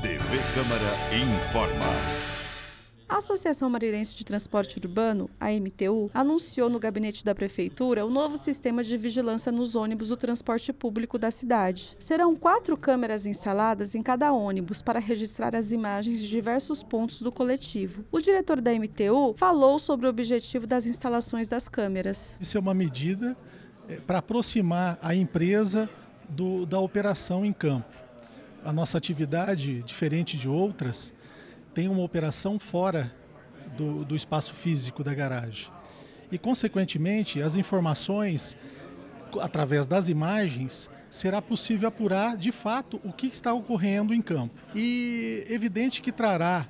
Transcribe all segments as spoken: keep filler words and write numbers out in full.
T V Câmara informa. A Associação Marilense de Transporte Urbano, a M T U, anunciou no gabinete da Prefeitura o novo sistema de vigilância nos ônibus do transporte público da cidade. Serão quatro câmeras instaladas em cada ônibus para registrar as imagens de diversos pontos do coletivo. O diretor da M T U falou sobre o objetivo das instalações das câmeras. Isso é uma medida é, para aproximar a empresa do, da operação em campo. A nossa atividade, diferente de outras, tem uma operação fora do, do espaço físico da garagem. E, consequentemente, as informações, através das imagens, será possível apurar, de fato, o que está ocorrendo em campo. E evidente que trará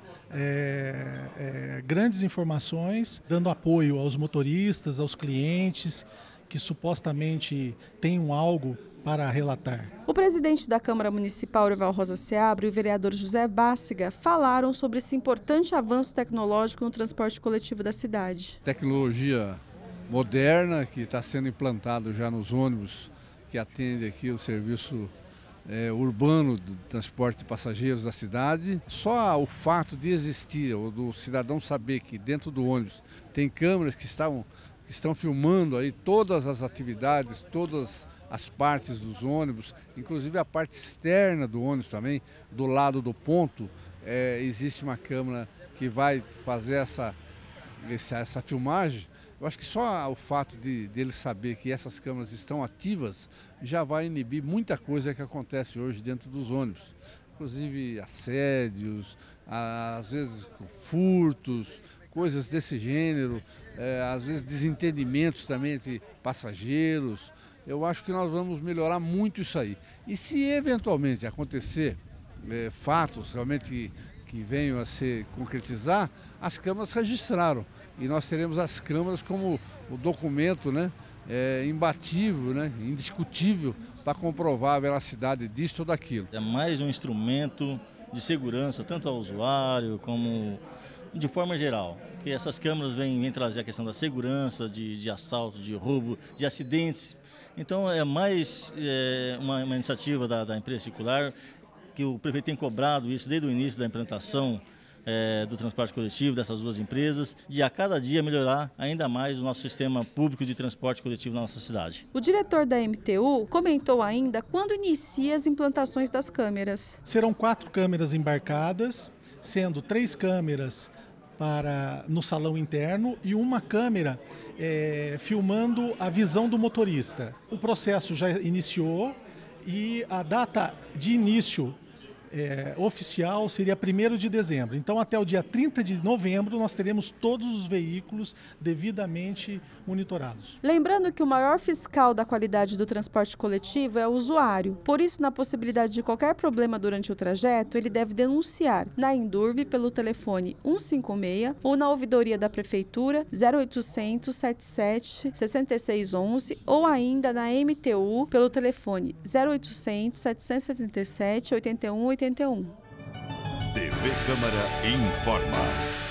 é, é, grandes informações, dando apoio aos motoristas, aos clientes, que supostamente tenham algo para relatar. O presidente da Câmara Municipal, Orival Rosa Seabra, e o vereador José Bássiga falaram sobre esse importante avanço tecnológico no transporte coletivo da cidade. Tecnologia moderna que está sendo implantado já nos ônibus que atende aqui o serviço é, urbano do transporte de passageiros da cidade. Só o fato de existir, ou do cidadão saber que dentro do ônibus tem câmeras que estão, que estão filmando aí todas as atividades, todas as partes dos ônibus, inclusive a parte externa do ônibus também, do lado do ponto, é, existe uma câmera que vai fazer essa, essa, essa filmagem. Eu acho que só o fato de, de ele saber que essas câmeras estão ativas já vai inibir muita coisa que acontece hoje dentro dos ônibus. Inclusive assédios, às vezes furtos, coisas desse gênero, é, às vezes desentendimentos também entre passageiros. Eu acho que nós vamos melhorar muito isso aí. E se eventualmente acontecer é, fatos realmente que, que venham a se concretizar, as câmaras registraram. E nós teremos as câmaras como o documento, né, é, imbatível, né, indiscutível, para comprovar a veracidade disso ou daquilo. É mais um instrumento de segurança, tanto ao usuário como de forma geral. Porque essas câmeras vêm, vêm trazer a questão da segurança, de, de assalto, de roubo, de acidentes. Então é mais é, uma, uma iniciativa da, da empresa circular, que o prefeito tem cobrado isso desde o início da implantação é, do transporte coletivo dessas duas empresas, de a cada dia melhorar ainda mais o nosso sistema público de transporte coletivo na nossa cidade. O diretor da M T U comentou ainda quando inicia as implantações das câmeras. Serão quatro câmeras embarcadas, sendo três câmeras para no salão interno e uma câmera é, filmando a visão do motorista. O processo já iniciou e a data de início é, oficial seria primeiro de dezembro. Então, até o dia trinta de novembro, nós teremos todos os veículos devidamente monitorados. Lembrando que o maior fiscal da qualidade do transporte coletivo é o usuário. Por isso, na possibilidade de qualquer problema durante o trajeto, ele deve denunciar na Indurb pelo telefone cento e cinquenta e seis ou na ouvidoria da Prefeitura zero oitocentos, setenta e sete, sessenta e seis onze ou ainda na M T U pelo telefone zero oitocentos, setecentos e setenta e sete, oitenta e um oitenta e um. T V Câmara informa.